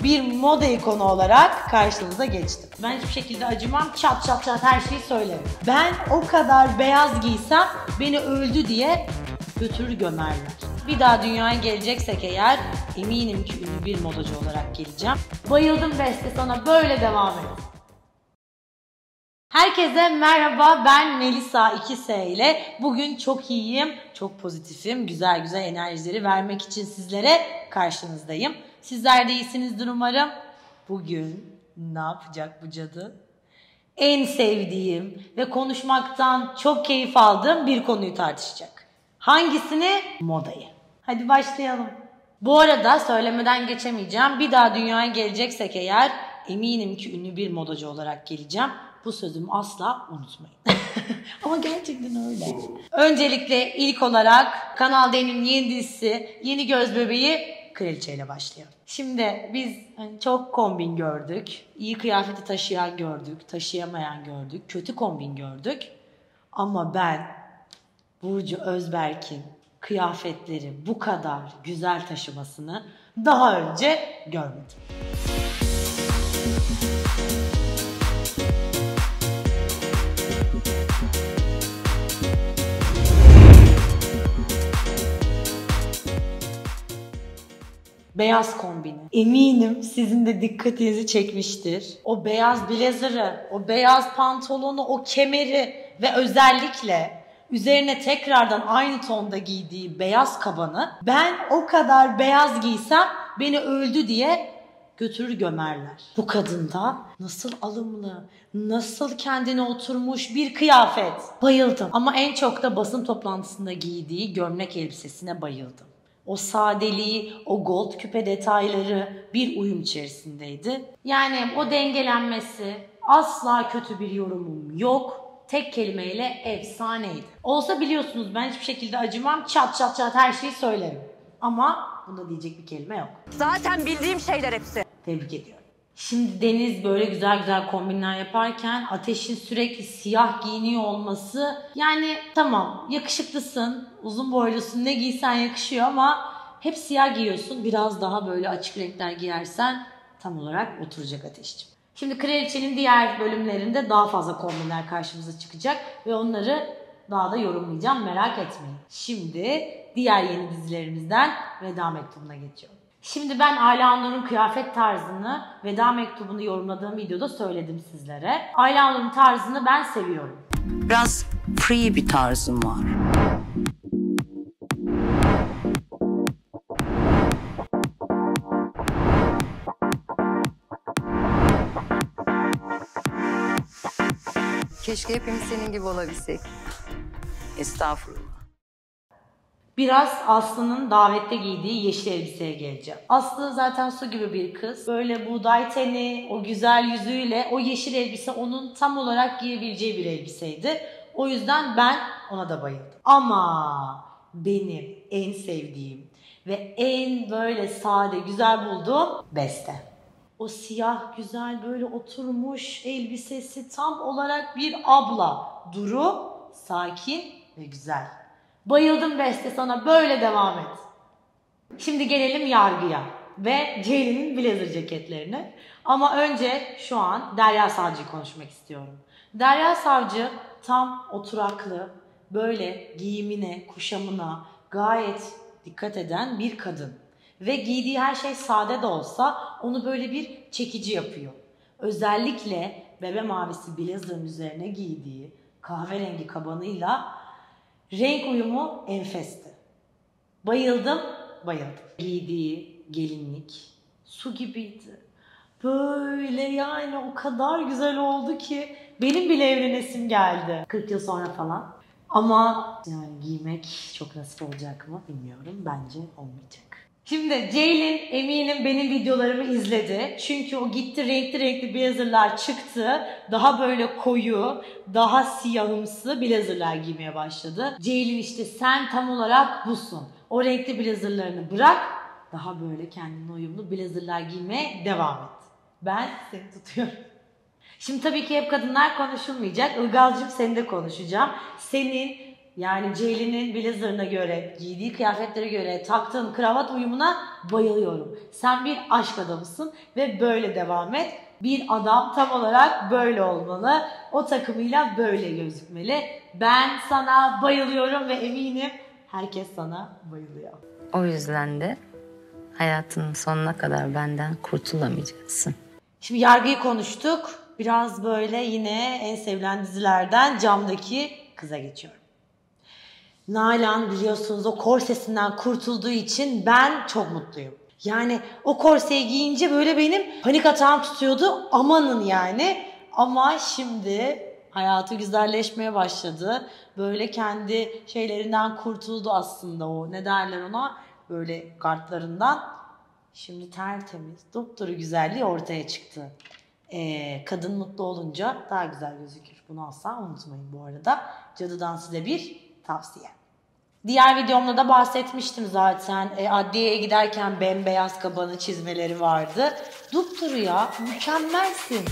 bir moda ikonu olarak karşınıza geçtim. Ben hiçbir şekilde acımam, çat çat çat her şeyi söylerim. Ben o kadar beyaz giysem beni öldü diye götürür gömerler. Bir daha dünyaya geleceksek eğer eminim ki ünlü bir modacı olarak geleceğim. Bayıldım Beste, sana böyle devam et. Herkese merhaba, ben Melisa 2S ile bugün çok iyiyim, çok pozitifim, güzel güzel enerjileri vermek için sizlere karşınızdayım. Sizler de iyisinizdir umarım. Bugün ne yapacak bu cadı? En sevdiğim ve konuşmaktan çok keyif aldığım bir konuyu tartışacak. Hangisini? Modayı. Hadi başlayalım. Bu arada söylemeden geçemeyeceğim. Bir daha dünyaya geleceksek eğer eminim ki ünlü bir modacı olarak geleceğim. Bu sözümü asla unutmayın. Ama gerçekten öyle. Öncelikle ilk olarak Kanal D'nin yeni dizisi Yeni Göz Bebeği Kraliçe ile başlıyor. Şimdi biz çok kombin gördük. İyi kıyafeti taşıyan gördük, taşıyamayan gördük, kötü kombin gördük. Ama ben Burcu Özberk'in kıyafetleri bu kadar güzel taşımasını daha önce görmedim. Beyaz kombini. Eminim sizin de dikkatinizi çekmiştir. O beyaz blazer'ı, o beyaz pantolonu, o kemeri ve özellikle üzerine tekrardan aynı tonda giydiği beyaz kabanı ben o kadar beyaz giysem beni öldü diye götürür gömerler. Bu kadında nasıl alımlı, nasıl kendine oturmuş bir kıyafet. Bayıldım. Ama en çok da basın toplantısında giydiği gömlek elbisesine bayıldım. O sadeliği, o gold küpe detayları bir uyum içerisindeydi. Yani o dengelenmesi, asla kötü bir yorumum yok. Tek kelimeyle efsaneydi. Olsa biliyorsunuz ben hiçbir şekilde acımam, çat çat çat her şeyi söylerim. Ama bunda diyecek bir kelime yok. Zaten bildiğim şeyler hepsi. Tebrik ediyorum. Şimdi Deniz böyle güzel güzel kombinler yaparken Ateş'in sürekli siyah giyiniyor olması, yani tamam yakışıklısın, uzun boylusun, ne giysen yakışıyor ama hep siyah giyiyorsun. Biraz daha böyle açık renkler giyersen tam olarak oturacak Ateş'ciğim. Şimdi Kraliçe'nin diğer bölümlerinde daha fazla kombinler karşımıza çıkacak ve onları daha da yorumlayacağım, merak etmeyin. Şimdi diğer yeni dizilerimizden Veda Mektubu'na geçiyorum. Şimdi ben Ayla Nur'un kıyafet tarzını Veda Mektubu'nu yorumladığım videoda söyledim sizlere. Ayla Nur'un tarzını ben seviyorum. Biraz free bir tarzım var. Keşke hepimiz senin gibi olabilsek. Estağfurullah. Biraz Aslı'nın davette giydiği yeşil elbiseye geleceğim. Aslı zaten su gibi bir kız. Böyle buğday teni, o güzel yüzüyle o yeşil elbise onun tam olarak giyebileceği bir elbiseydi. O yüzden ben ona da bayıldım. Ama benim en sevdiğim ve en böyle sade, güzel bulduğum Beste. O siyah güzel böyle oturmuş elbisesi tam olarak bir abla. Duru, sakin ve güzel. Bayıldım Beste, sana böyle devam et. Şimdi gelelim yargıya ve Ceylin'in blazer ceketlerine. Ama önce şu an Derya Savcı'yı konuşmak istiyorum. Derya Savcı tam oturaklı, böyle giyimine, kuşamına gayet dikkat eden bir kadın. Ve giydiği her şey sade de olsa onu böyle bir çekici yapıyor. Özellikle bebe mavisi blazer'ın üzerine giydiği kahverengi kabanıyla renk uyumu enfesti. Bayıldım, bayıldım. Giydiği gelinlik su gibiydi. Böyle yani o kadar güzel oldu ki benim bile evlenesim geldi. 40 yıl sonra falan. Ama yani giymek çok nasip olacak mı bilmiyorum. Bence olmayacak. Şimdi Ceylin eminim benim videolarımı izledi. Çünkü o gitti renkli renkli blazerlar çıktı. Daha böyle koyu, daha siyahımsı blazerlar giymeye başladı. Ceylin işte sen tam olarak busun. O renkli blazerlarını bırak. Daha böyle kendine uyumlu blazerlar giymeye devam et. Ben seni tutuyorum. Şimdi tabii ki hep kadınlar konuşulmayacak. Ilgaz'cığım seni de konuşacağım. Senin yani Ceylin'in blazerına göre, giydiği kıyafetlere göre taktığın kravat uyumuna bayılıyorum. Sen bir aşk adamısın ve böyle devam et. Bir adam tam olarak böyle olmalı. O takımıyla böyle gözükmeli. Ben sana bayılıyorum ve eminim herkes sana bayılıyor. O yüzden de hayatının sonuna kadar benden kurtulamayacaksın. Şimdi Yargı'yı konuştuk. Biraz böyle yine en sevilen dizilerden Camdaki Kız'a geçiyorum. Nalan biliyorsunuz o korsesinden kurtulduğu için ben çok mutluyum. Yani o korseyi giyince böyle benim panik atağım tutuyordu. Amanın yani. Ama şimdi hayatı güzelleşmeye başladı. Böyle kendi şeylerinden kurtuldu aslında o. Ne derler ona? Böyle gardlarından. Şimdi tertemiz, dopduru güzelliği ortaya çıktı. Kadın mutlu olunca daha güzel gözükür. Bunu asla unutmayın bu arada. Cadıdan size bir tavsiye. Diğer videomda da bahsetmiştim zaten. Adliyeye giderken bembeyaz kabanı çizmeleri vardı. Dupduru ya, mükemmelsin.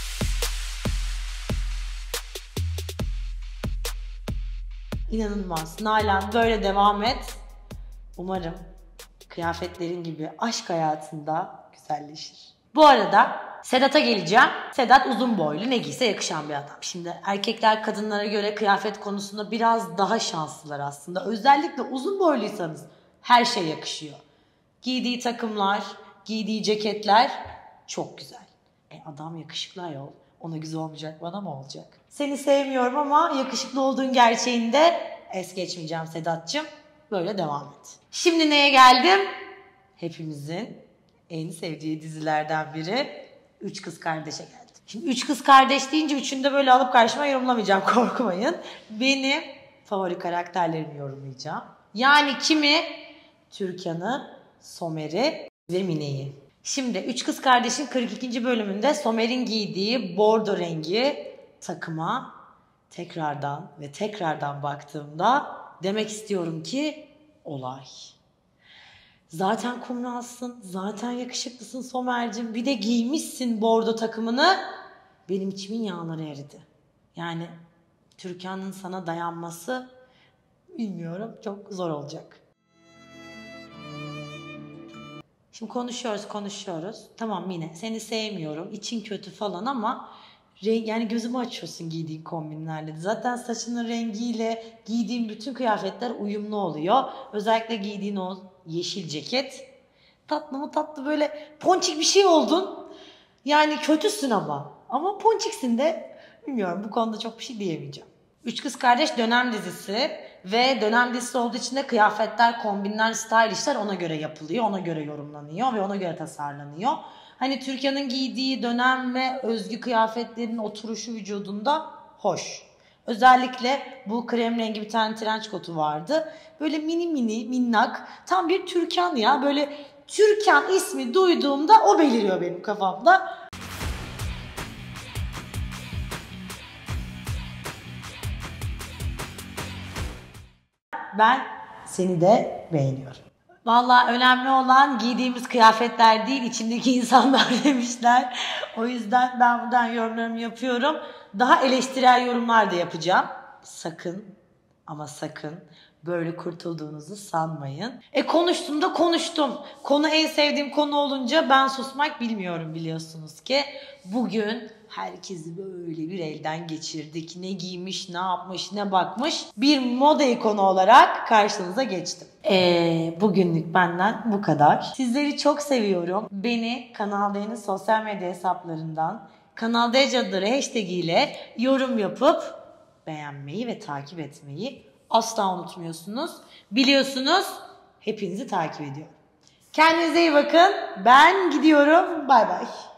İnanılmaz. Nalan böyle devam et. Umarım kıyafetlerin gibi aşk hayatında güzelleşir. Bu arada Sedat'a geleceğim. Sedat uzun boylu, ne giyse yakışan bir adam. Şimdi erkekler kadınlara göre kıyafet konusunda biraz daha şanslılar aslında. Özellikle uzun boyluysanız her şey yakışıyor. Giydiği takımlar, giydiği ceketler çok güzel. Adam yakışıklı ayol. Ona güzel olmayacak, bana mı olacak? Seni sevmiyorum ama yakışıklı olduğun gerçeğinde es geçmeyeceğim Sedat'cığım. Böyle devam et. Şimdi neye geldim? Hepimizin en sevdiği dizilerden biri Üç Kız Kardeş'e geldim. Şimdi Üç Kız Kardeş deyince üçünü de böyle alıp karşıma yorumlamayacağım, korkmayın. Benim favori karakterlerimi yorumlayacağım. Yani kimi? Türkan'ı, Somer'i ve Mine'yi. Şimdi Üç Kız Kardeş'in 42. bölümünde Somer'in giydiği bordo rengi takıma tekrardan baktığımda demek istiyorum ki olay. Zaten kumralsın, zaten yakışıklısın Somer'cim. Bir de giymişsin bordo takımını. Benim içimin yağları eridi. Yani Türkan'ın sana dayanması bilmiyorum, çok zor olacak. Şimdi konuşuyoruz. Tamam Mine, seni sevmiyorum, için kötü falan ama yani gözümü açıyorsun giydiğin kombinlerle. Zaten saçının rengiyle giydiğin bütün kıyafetler uyumlu oluyor. Özellikle giydiğin o yeşil ceket. Tatlı mı tatlı, böyle ponçik bir şey oldun. Yani kötüsün ama. Ama ponçiksin de, bilmiyorum, bu konuda çok bir şey diyemeyeceğim. Üç Kız Kardeş dönem dizisi ve dönem dizisi olduğu için de kıyafetler, kombinler, stylishler ona göre yapılıyor, ona göre yorumlanıyor ve ona göre tasarlanıyor. Hani Türkan'ın giydiği dönem ve özgü kıyafetlerin oturuşu vücudunda hoş. Özellikle bu krem rengi bir tane trench coat'u vardı. Böyle mini minnak, tam bir Türkan ya. Böyle Türkan ismi duyduğumda o beliriyor benim kafamda. Ben seni de beğeniyorum. Vallahi önemli olan giydiğimiz kıyafetler değil, içindeki insanlar demişler. O yüzden ben buradan yorumlarımı yapıyorum. Daha eleştirel yorumlar da yapacağım. Sakın ama sakın böyle kurtulduğunuzu sanmayın. Konuştum da konuştum. Konu en sevdiğim konu olunca ben susmak bilmiyorum, biliyorsunuz ki. Bugün herkesi böyle bir elden geçirdik. Ne giymiş, ne yapmış, ne bakmış. Bir moda ikonu olarak karşınıza geçtim. Bugünlük benden bu kadar. Sizleri çok seviyorum. Beni Kanal D'nin sosyal medya hesaplarından Kanal D Cadıları hashtag ile yorum yapıp beğenmeyi ve takip etmeyi asla unutmuyorsunuz. Biliyorsunuz, hepinizi takip ediyorum. Kendinize iyi bakın. Ben gidiyorum. Bay bay.